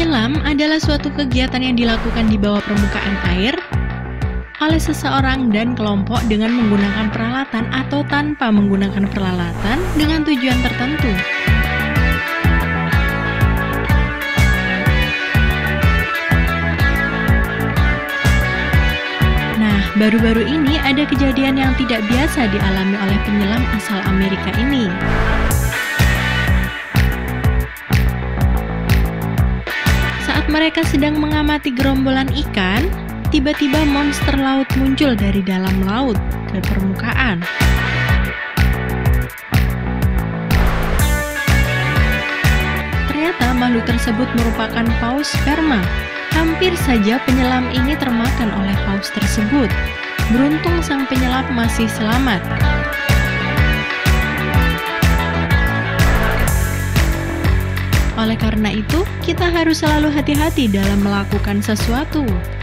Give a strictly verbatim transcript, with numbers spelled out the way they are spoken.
Menyelam adalah suatu kegiatan yang dilakukan di bawah permukaan air oleh seseorang dan kelompok dengan menggunakan peralatan atau tanpa menggunakan peralatan dengan tujuan tertentu. Nah, baru-baru ini ada kejadian yang tidak biasa dialami oleh penyelam asal Amerika ini. Mereka sedang mengamati gerombolan ikan, tiba-tiba monster laut muncul dari dalam laut ke permukaan. Ternyata makhluk tersebut merupakan paus sperma. Hampir saja penyelam ini termakan oleh paus tersebut. Beruntung sang penyelam masih selamat. Oleh karena itu, kita harus selalu hati-hati dalam melakukan sesuatu.